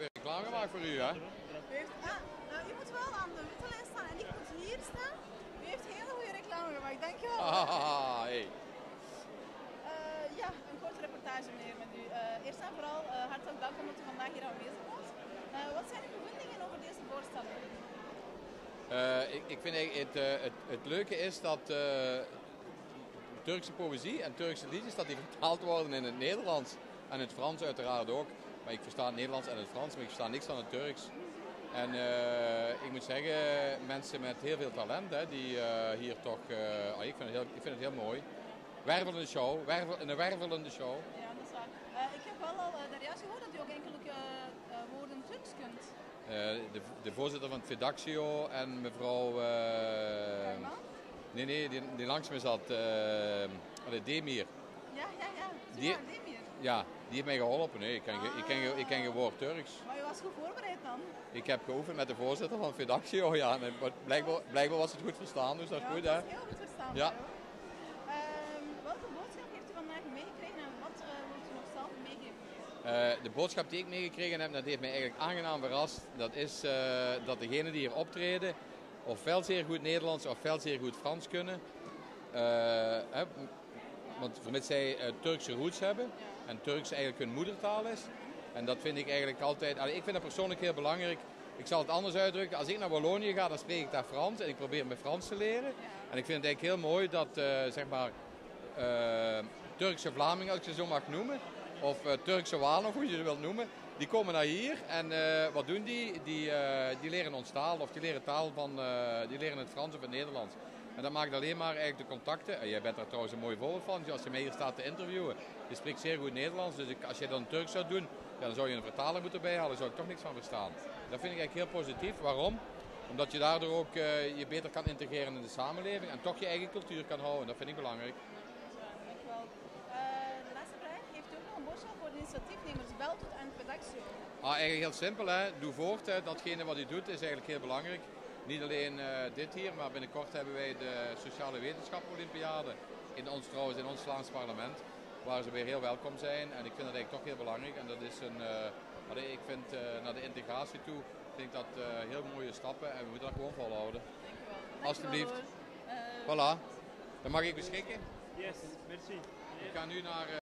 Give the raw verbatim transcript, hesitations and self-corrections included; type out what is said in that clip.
weer reclame gemaakt voor u, hè? U heeft, ah, nou, u moet wel aan de witte lijst staan en ik moet hier staan. U heeft hele goede reclame gemaakt, dankjewel. Ah, hey. Uh, ja, een korte reportage meneer met u. Uh, eerst en vooral uh, hartelijk dank omdat u vandaag hier aanwezig was. Uh, wat zijn uw bevindingen over deze voorstelling? Uh, ik, ik vind het, uh, het, het leuke is dat uh, Turkse poëzie en Turkse liedjes dat die vertaald worden in het Nederlands en het Frans uiteraard ook. Maar ik versta het Nederlands en het Frans, maar ik versta niks van het Turks. En uh, ik moet zeggen, mensen met heel veel talent, hè, die uh, hier toch, uh, oh, ik, vind het heel, ik vind het heel mooi. Wervelende show, wervel, een wervelende show. Ja, dat is waar. Uh, ik heb wel al uh, daarjuist gehoord dat u ook enkele uh, uh, woorden Turks kunt. Uh, de, de voorzitter van het Fedaxio en mevrouw... Uh, nee, nee, die, die langs me zat, uh, Demir. Ja, ja, ja. Die, Demir. Ja, die heeft mij geholpen. Nee, ik ken, ah. ik ken, ik ken geen woord Turks. Maar u was goed voorbereid dan? Ik heb geoefend met de voorzitter van Fedaxio, ja. En blijkbaar, blijkbaar was het goed verstaan, dus dat is ja, goed, dat hè? is heel goed verstaan. Ja. Uh, welke boodschap heeft u vandaag meegekregen en wat uh, wilt u nog zelf meegeven? Uh, de boodschap die ik meegekregen heb, dat heeft mij eigenlijk aangenaam verrast. Dat is uh, dat degenen die hier optreden, ofwel zeer goed Nederlands ofwel zeer goed Frans kunnen. Uh, hè, want vermits zij uh, Turkse roots hebben en Turks eigenlijk hun moedertaal is. En dat vind ik eigenlijk altijd, allee, ik vind dat persoonlijk heel belangrijk. Ik zal het anders uitdrukken. Als ik naar Wallonië ga, dan spreek ik daar Frans en ik probeer me Frans te leren. En ik vind het eigenlijk heel mooi dat uh, zeg maar, uh, Turkse Vlamingen, als ik ze zo mag noemen, of uh, Turkse Walen, of hoe je ze wilt noemen, die komen naar hier en uh, wat doen die? Die, uh, die leren ons taal, of die leren taal van, uh, die leren het Frans of het Nederlands. En dat maakt alleen maar eigenlijk de contacten. En jij bent daar trouwens een mooi voorbeeld van, als je mij hier staat te interviewen. Je spreekt zeer goed Nederlands, dus ik, als je dan Turks zou doen, ja, dan zou je een vertaler moeten bijhalen, daar zou ik toch niks van verstaan. Dat vind ik eigenlijk heel positief. Waarom? Omdat je daardoor ook uh, je beter kan integreren in de samenleving en toch je eigen cultuur kan houden. Dat vind ik belangrijk. Dankjewel. Uh, de laatste vraag. Heeft u ook nog een boodschap voor de initiatiefnemers? Bel tot aan Fedaxio. Ah, eigenlijk heel simpel, hè. Doe voort. Hè. Datgene wat u doet is eigenlijk heel belangrijk. Niet alleen uh, dit hier, maar binnenkort hebben wij de Sociale Wetenschap Olympiade in ons, trouwens, in ons Vlaams parlement. Waar ze weer heel welkom zijn. En ik vind dat eigenlijk toch heel belangrijk. En dat is een, uh, ik vind uh, naar de integratie toe, vind ik dat uh, heel mooie stappen. En we moeten dat gewoon volhouden. Dankjewel. Alsjeblieft. Uh, voilà. Dan mag ik beschikken. Yes, merci. Ik ga nu naar... Uh,